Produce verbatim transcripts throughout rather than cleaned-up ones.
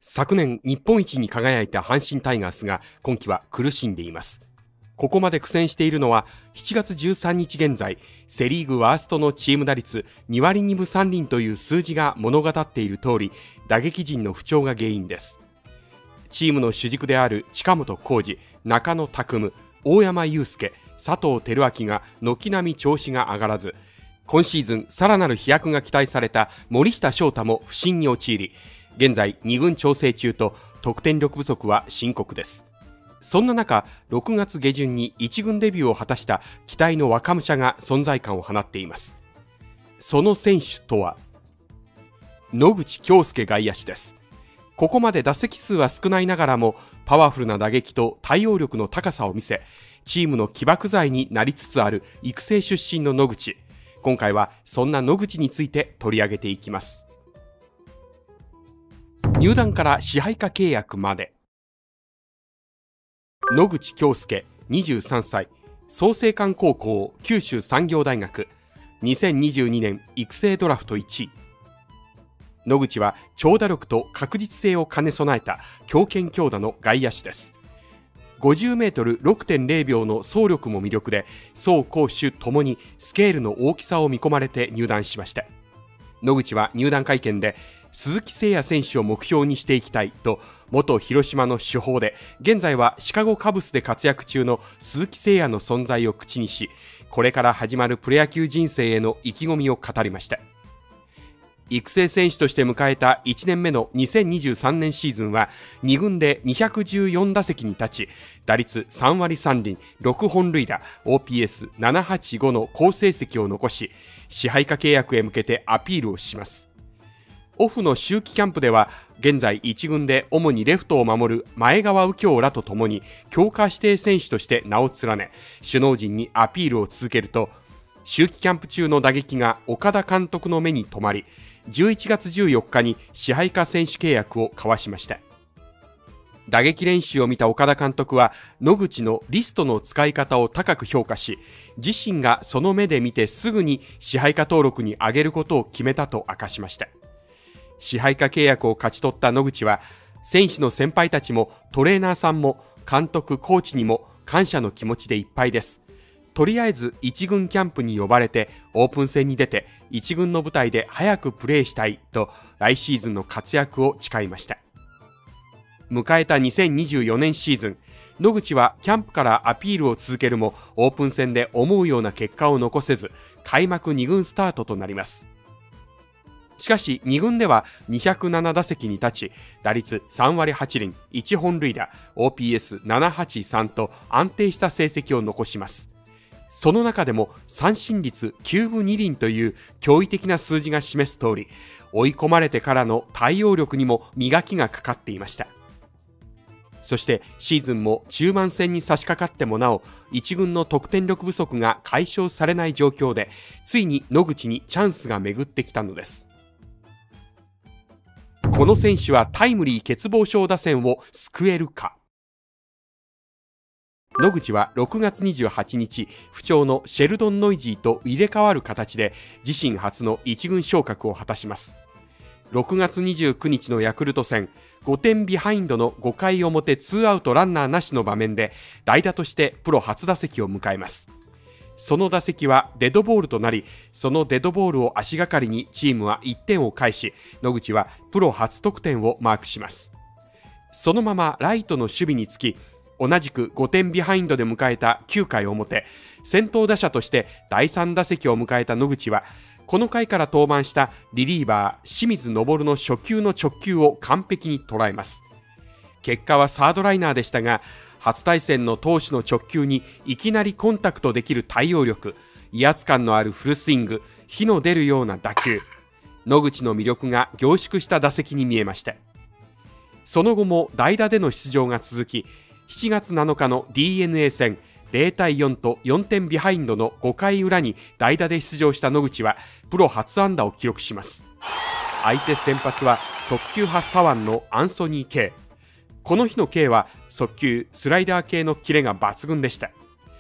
昨年日本一に輝いた阪神タイガースが今季は苦しんでいます。ここまで苦戦しているのはしちがつじゅうさんにち現在、セリーグワーストのチーム打率にわりにぶさんりんという数字が物語っている通り、打撃陣の不調が原因です。チームの主軸である近本光司、中野拓夢、大山悠輔、佐藤輝明が軒並み調子が上がらず、今シーズンさらなる飛躍が期待された森下翔太も不振に陥り、現在に軍調整中と得点力不足は深刻です。そんな中、ろくがつげじゅんにいち軍デビューを果たした期待の若武者が存在感を放っています。その選手とは野口恭介外野手です。ここまで打席数は少ないながらもパワフルな打撃と対応力の高さを見せ、チームの起爆剤になりつつある育成出身の野口。今回はそんな野口について取り上げていきます。入団から支配下契約まで。野口恭介にじゅうさんさい、創成館高校九州産業大学、にせんにじゅうにねん育成ドラフトいちい。野口は長打力と確実性を兼ね備えた強肩強打の外野手です。ごじゅうメートル ろくてんれいびょうの走力も魅力で、走攻守ともにスケールの大きさを見込まれて入団しました。野口は入団会見で、鈴木誠也選手を目標にしていきたいと元広島の主砲で、現在はシカゴカブスで活躍中の鈴木誠也の存在を口にし、これから始まるプロ野球人生への意気込みを語りました。育成選手として迎えたいちねんめのにせんにじゅうさんねんシーズンはに軍でにひゃくじゅうよん打席に立ち、打率さんわりさんりん、ろくほんるいだ、オーピーエスななはちご の好成績を残し、支配下契約へ向けてアピールをします。オフの秋季キャンプでは現在いち軍で主にレフトを守る前川右京らとともに強化指定選手として名を連ね、首脳陣にアピールを続けると、秋季キャンプ中の打撃が岡田監督の目に留まり、じゅういちがつじゅうよっかに支配下選手契約を交わしました。打撃練習を見た岡田監督は野口のリストの使い方を高く評価し、自身がその目で見てすぐに支配下登録に上げることを決めたと明かしました。支配下契約を勝ち取った野口は、選手の先輩たちもトレーナーさんも監督コーチにも感謝の気持ちでいっぱいです。とりあえずいち軍キャンプに呼ばれてオープン戦に出ていち軍の舞台で早くプレーしたいと来シーズンの活躍を誓いました。迎えたにせんにじゅうよねんシーズン、野口はキャンプからアピールを続けるもオープン戦で思うような結果を残せず、開幕に軍スタートとなります。しかしに軍ではにひゃくなな打席に立ち、打率さんわりはちりん、いちほんるいだ、オーピーエスななはちさん と安定した成績を残します。その中でも三振率きゅうぶにりんという驚異的な数字が示す通り、追い込まれてからの対応力にも磨きがかかっていました。そしてシーズンも中盤戦に差し掛かってもなお、いち軍の得点力不足が解消されない状況で、ついに野口にチャンスが巡ってきたのです。この選手はタイムリー欠乏症打線を救えるか。野口はろくがつにじゅうはちにち、不調のシェルドン・ノイジーと入れ替わる形で自身初のいち軍昇格を果たします。ろくがつにじゅうくにちのヤクルト戦、ごてんビハインドのごかいおもてツーアウトランナーなしの場面で代打としてプロ初打席を迎えます。その打席はデッドボールとなり、そのデッドボールを足がかりにチームはいってんを返し、野口はプロ初得点をマークします。そのままライトの守備につき、同じくごてんビハインドで迎えたきゅうかいおもて、先頭打者としてだいさん打席を迎えた野口は、この回から登板したリリーバー清水昇の初球の直球を完璧に捉えます。結果はサードライナーでしたが、初対戦の投手の直球にいきなりコンタクトできる対応力、威圧感のあるフルスイング、火の出るような打球、野口の魅力が凝縮した打席に見えました。その後も代打での出場が続き、しちがつなのかの ディーエヌエー 戦ゼロたいよんとよんてんビハインドのごかいうらに代打で出場した野口はプロ初安打を記録します。相手先発は速球派左腕のアンソニー・ケイ。この日の K は速球スライダー系のキレが抜群でした。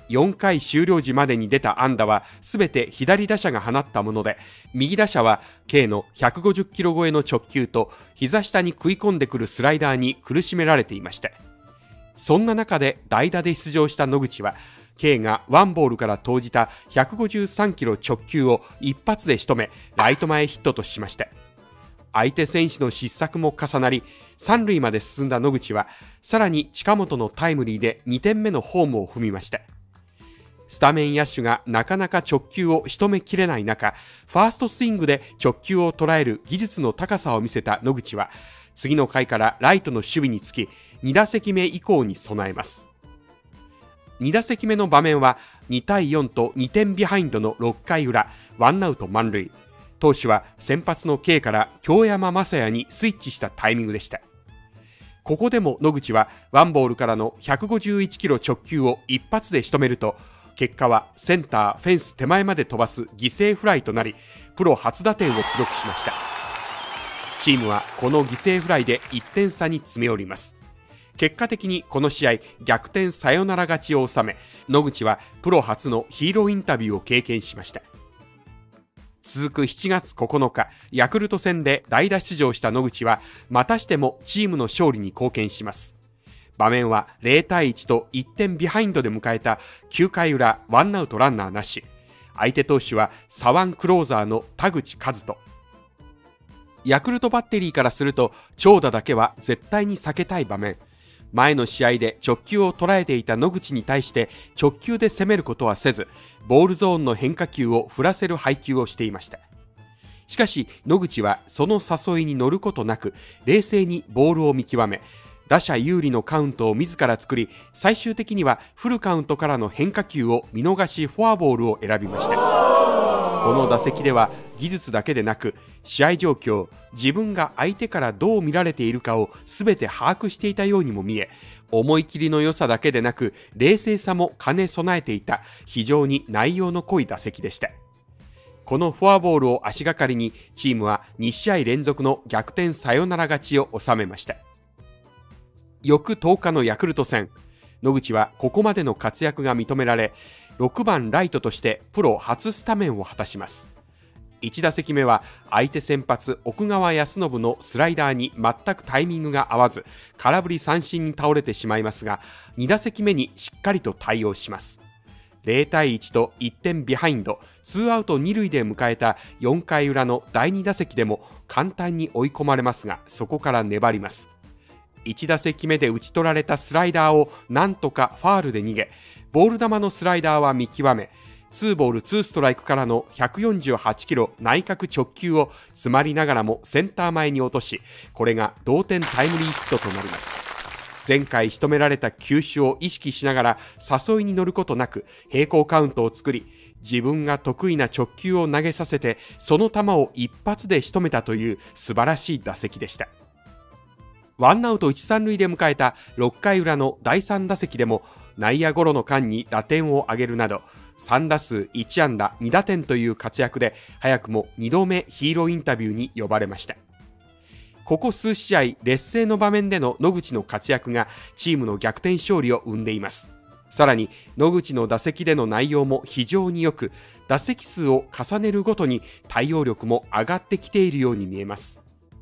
よんかい終了時までに出た安打はすべて左打者が放ったもので、右打者は K のひゃくごじゅっキロ超えの直球と膝下に食い込んでくるスライダーに苦しめられていました。そんな中で代打で出場した野口は、K がワンボールから投じたひゃくごじゅうさんキロ直球を一発で仕留め、ライト前ヒットとしました。相手選手の失策も重なり、三塁まで進んだ野口は、さらに近本のタイムリーでにてんめのホームを踏みました。スタメン野手がなかなか直球を仕留めきれない中、ファーストスイングで直球を捉える技術の高さを見せた野口は、次の回からライトの守備につき、に打席目以降に備えます。に打席目の場面はにたいよんとにてんビハインドのろっかい裏、ワンアウト満塁。投手は先発の K から京山雅也にスイッチしたタイミングでした。ここでも野口はワンボールからのひゃくごじゅういちキロ直球を一発で仕留めると、結果はセンターフェンス手前まで飛ばす犠牲フライとなり、プロ初打点を記録しました。チームはこの犠牲フライでいってん差に詰め寄ります。結果的にこの試合逆転サヨナラ勝ちを収め、野口はプロ初のヒーローインタビューを経験しました。続くしちがつここのか、ヤクルト戦で代打出場した野口はまたしてもチームの勝利に貢献します。場面はゼロたいいちといってんビハインドで迎えたきゅうかい裏、ワンアウトランナーなし。相手投手は左腕クローザーの田口和人。ヤクルトバッテリーからすると長打だけは絶対に避けたい場面。前の試合で直球を捉えていた野口に対して直球で攻めることはせず、ボールゾーンの変化球を振らせる配球をしていました。しかし野口はその誘いに乗ることなく、冷静にボールを見極め、打者有利のカウントを自ら作り、最終的にはフルカウントからの変化球を見逃しフォアボールを選びました。この打席では技術だけでなく、試合状況、自分が相手からどう見られているかを全て把握していたようにも見え、思い切りの良さだけでなく冷静さも兼ね備えていた非常に内容の濃い打席でした。このフォアボールを足がかりにチームはにしあい連続の逆転サヨナラ勝ちを収めました。翌とおかのヤクルト戦、野口はここまでの活躍が認められ、ろくばんライトとしてプロ初スタメンを果たします。いち打席目は相手先発奥川泰伸のスライダーに全くタイミングが合わず、空振り三振に倒れてしまいますが、に打席目にしっかりと対応します。ゼロたいいちといってんビハインド、ツーアウトに塁で迎えたよんかい裏のだいに打席でも簡単に追い込まれますが、そこから粘ります。いち打席目で打ち取られたスライダーをなんとかファールで逃げ、ボール球のスライダーは見極め、ツーボールツーストライクからのひゃくよんじゅうはちキロ内角直球を詰まりながらもセンター前に落とし、これが同点タイムリーヒットとなります。前回仕留められた球種を意識しながら誘いに乗ることなく平行カウントを作り、自分が得意な直球を投げさせてその球を一発で仕留めたという素晴らしい打席でした。ワンアウトいち、さん塁で迎えたろっかい裏のだいさん打席でも内野ゴロの間に打点を挙げるなど、さん打数いち安打に打点という活躍で早くもにどめヒーローインタビューに呼ばれました。ここ数試合劣勢の場面での野口の活躍がチームの逆転勝利を生んでいます。さらに野口の打席での内容も非常に良く、打席数を重ねるごとに対応力も上がってきているように見えます。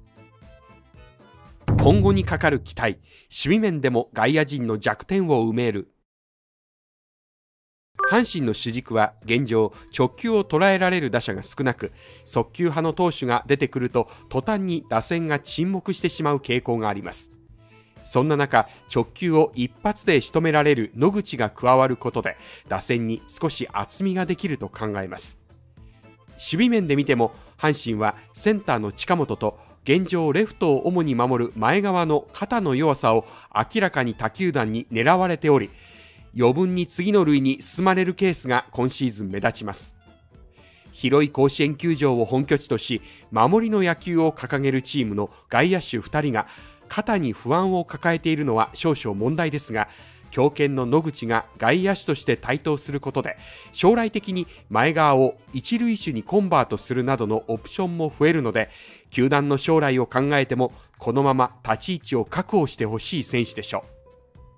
今後にかかる期待、守備面でも外野陣の弱点を埋める。阪神の主軸は現状直球を捉えられる打者が少なく、速球派の投手が出てくると途端に打線が沈黙してしまう傾向があります。そんな中、直球を一発で仕留められる野口が加わることで打線に少し厚みができると考えます。守備面で見ても阪神はセンターの近本と現状レフトを主に守る前川の肩の弱さを明らかに他球団に狙われており、余分に次の塁に進まれるケースが今シーズン目立ちます。広い甲子園球場を本拠地とし、守りの野球を掲げるチームの外野手ふたりが肩に不安を抱えているのは少々問題ですが、強肩の野口が外野手として台頭することで、将来的に前川を一塁手にコンバートするなどのオプションも増えるので、球団の将来を考えてもこのまま立ち位置を確保してほしい選手でしょう。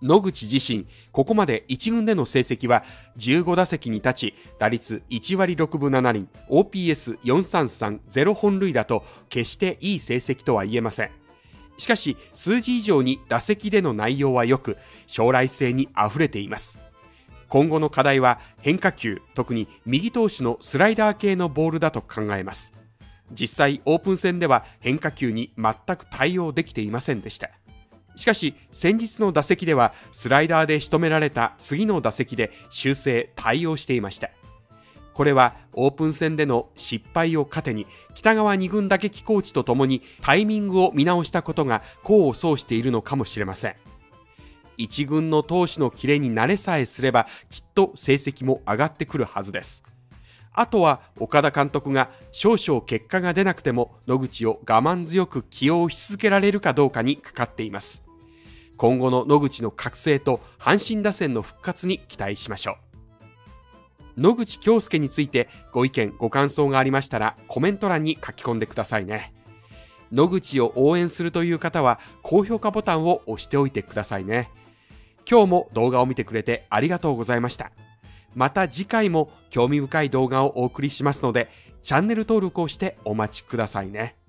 野口自身、ここまでいち軍での成績はじゅうご打席に立ち、打率いち割ろくぶなな厘、オーピーエスよんさんさん、ゼロ本塁打と決していい成績とは言えません。しかし、数字以上に打席での内容は良く、将来性にあふれています。今後の課題は変化球、特に右投手のスライダー系のボールだと考えます。実際、オープン戦では変化球に全く対応できていませんでした。しかし、先日の打席ではスライダーで仕留められた次の打席で修正、対応していました。これはオープン戦での失敗を糧に、北川に軍打撃コーチとともにタイミングを見直したことが功を奏しているのかもしれません。いち軍の投手のキレに慣れさえすれば、きっと成績も上がってくるはずです。あとは岡田監督が少々結果が出なくても野口を我慢強く起用し続けられるかどうかにかかっています。今後の野口の覚醒と阪神打線の復活に期待しましょう。野口恭介についてご意見ご感想がありましたらコメント欄に書き込んでくださいね。野口を応援するという方は高評価ボタンを押しておいてくださいね。今日も動画を見てくれてありがとうございました。また次回も興味深い動画をお送りしますので、チャンネル登録をしてお待ちくださいね。